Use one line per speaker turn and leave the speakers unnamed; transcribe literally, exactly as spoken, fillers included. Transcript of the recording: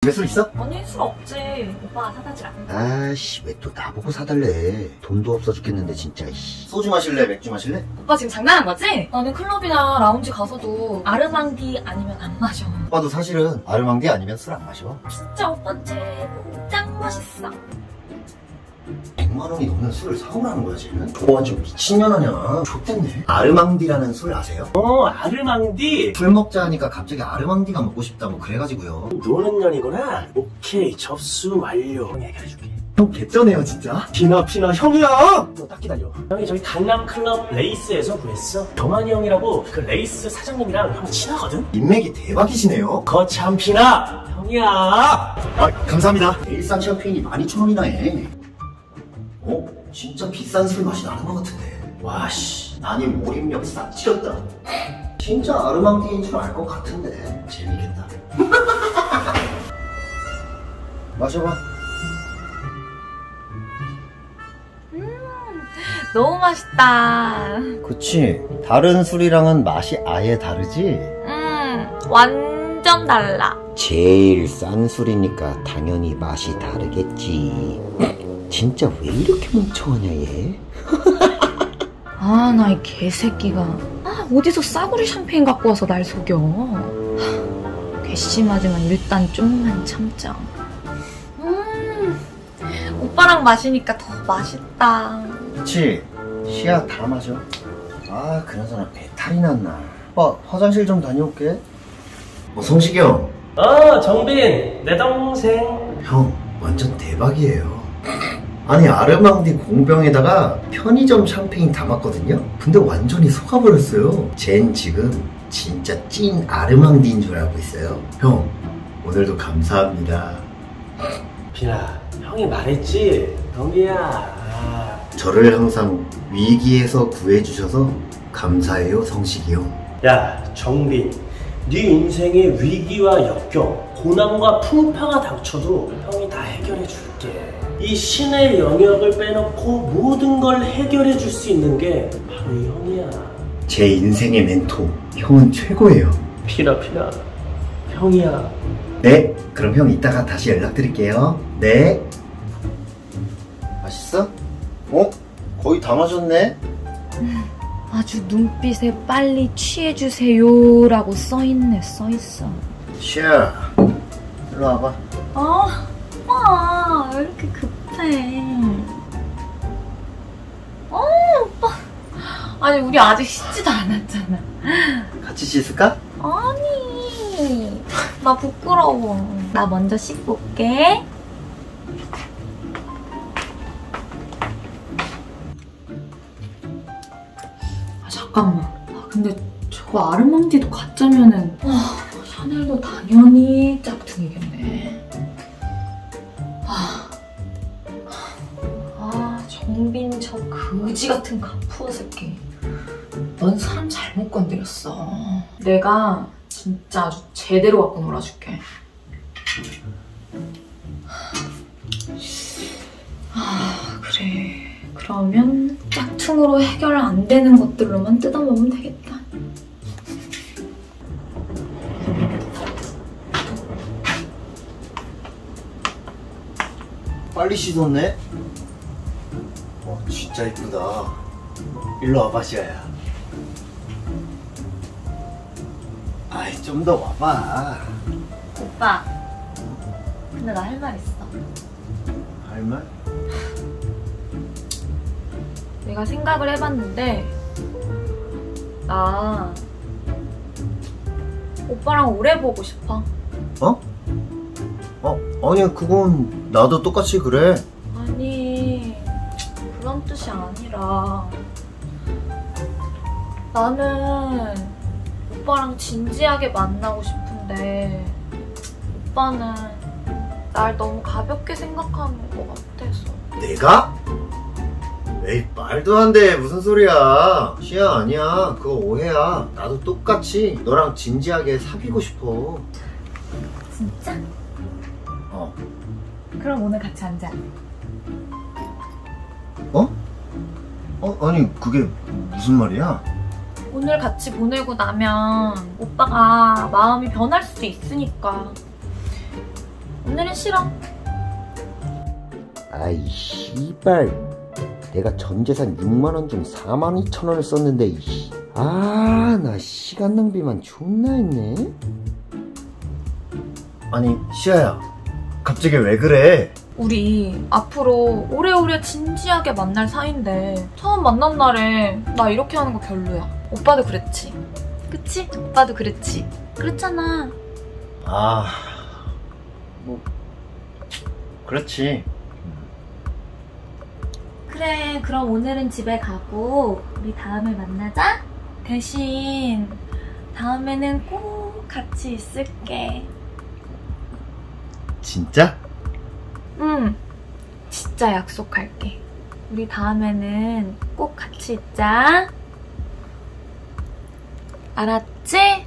집에 술 있어?
아니 술 없지. 오빠가 사다 주라.
아씨 왜 또 나보고 사달래. 돈도 없어 죽겠는데 진짜. 소주 마실래 맥주 마실래?
오빠 지금 장난한 거지? 나는 클럽이나 라운지 가서도 아르망디 아니면 안 마셔.
오빠도 사실은 아르망디 아니면 술 안 마셔.
진짜 오빠 최고 짱 멋있어.
백만 원이 넘는 술을 사오라는 거야 쟤는? 너 완전 미친년 아냐. 좋댔네. 아르망디라는 술 아세요?
어, 아르망디?
술 먹자 하니까 갑자기 아르망디가 먹고 싶다고 그래가지고요.
노는 년이구나. 오케이, 접수 완료. 형 얘기해줄게.
형 개쩌네요 진짜.
피나 피나 형이야! 너 딱 기다려. 형이 저기 강남클럽 레이스에서 구했어. 경환이 형이라고 그 레이스 사장님이랑 형 친하거든?
인맥이 대박이시네요.
거참 피나 형이야.
아 감사합니다. 일산 샴페인이 만 이천 원이나 해. 어? 진짜 비싼 술 맛이 나는 것 같은데. 와씨 난이 몰입력 싹 찌렸다. 진짜 아르망디인 줄 알 것 같은데. 재미겠다. 마셔봐.
너무 맛있다.
그치. 다른 술이랑은 맛이 아예 다르지?
음 완전 달라.
제일 싼 술이니까 당연히 맛이 다르겠지. 진짜 왜 이렇게 멍청하냐 얘?
아 나 이 개새끼가 아 어디서 싸구려 샴페인 갖고 와서 날 속여. 하, 괘씸하지만 일단 좀만 참자. 음 오빠랑 마시니까 더 맛있다.
그치? 시야 다 마셔. 아 그나저나 배탈이 났나. 오빠 화장실 좀 다녀올게. 어 성식이 형.
어, 정빈 내 동생.
형 완전 대박이에요. 아니 아르망디 공병에다가 편의점 샴페인 담았거든요? 근데 완전히 속아버렸어요. 쟨 지금 진짜 찐 아르망디인 줄 알고 있어요. 형 오늘도 감사합니다.
비나 형이 말했지? 동기야. 아.
저를 항상 위기에서 구해주셔서 감사해요 성식이 형.
야 정빈, 네 인생에 위기와 역경, 고난과 풍파가 닥쳐도 형이 다 해결해 줄게. 이 신의 영역을 빼놓고 모든 걸 해결해 줄 수 있는 게 바로 이 형이야.
제 인생의 멘토 형은 최고예요.
피나 피나 형이야.
네 그럼 형 이따가 다시 연락드릴게요. 네. 맛있어? 어? 거의 다 마셨네?
아주 눈빛에 빨리 취해주세요 라고 써있네. 써있어.
샤 일로 와봐.
아 오빠 왜 이렇게 급해. 어 오빠 아니 우리 아직 씻지도 않았잖아.
같이 씻을까?
아니 나 부끄러워. 나 먼저 씻고 올게. 아 잠깐만. 아 근데 저거 아르망디도 가짜면은 아 샤넬도 당연히 짝퉁이겠네. 아, 아 정빈 저 그지 같은 가푸어 새끼. 넌 사람 잘못 건드렸어. 내가 진짜 아주 제대로 갖고 놀아줄게. 아 그래. 그러면 짝퉁으로 해결 안 되는 것들로만 뜯어먹으면 되겠다.
빨리 씻었네? 어, 진짜 이쁘다. 일로 와봐, 시아야. 아이, 좀 더 와봐.
오빠, 근데 나 할 말 있어.
할 말?
내가 생각을 해봤는데 나 오빠랑 오래 보고 싶어.
어? 어? 아니 그건 나도 똑같이 그래.
아니 그런 뜻이 아니라 나는 오빠랑 진지하게 만나고 싶은데 오빠는 날 너무 가볍게 생각하는 것 같아서.
내가? 에이 말도 안 돼. 무슨 소리야. 시야 아니야. 그거 오해야. 나도 똑같이 너랑 진지하게 사귀고 싶어.
진짜?
어.
그럼 오늘 같이 앉아.
어? 어? 아니 그게 무슨 말이야?
오늘 같이 보내고 나면 오빠가 마음이 변할 수도 있으니까 오늘은 싫어.
아이 씨발, 내가 전 재산 육만 원 중 사만 이천 원을 썼는데 이씨. 아, 나 시간 낭비만 존나 했네. 아니 시아야, 갑자기 왜 그래?
우리 앞으로 오래오래 진지하게 만날 사이인데 처음 만난 날에 나 이렇게 하는 거 별로야. 오빠도 그랬지? 그치? 오빠도 그랬지? 그렇잖아.
아, 뭐 그렇지.
그래, 그럼 오늘은 집에 가고 우리 다음에 만나자. 대신 다음에는 꼭 같이 있을게.
진짜?
응, 진짜 약속할게. 우리 다음에는 꼭 같이 있자. 알았지?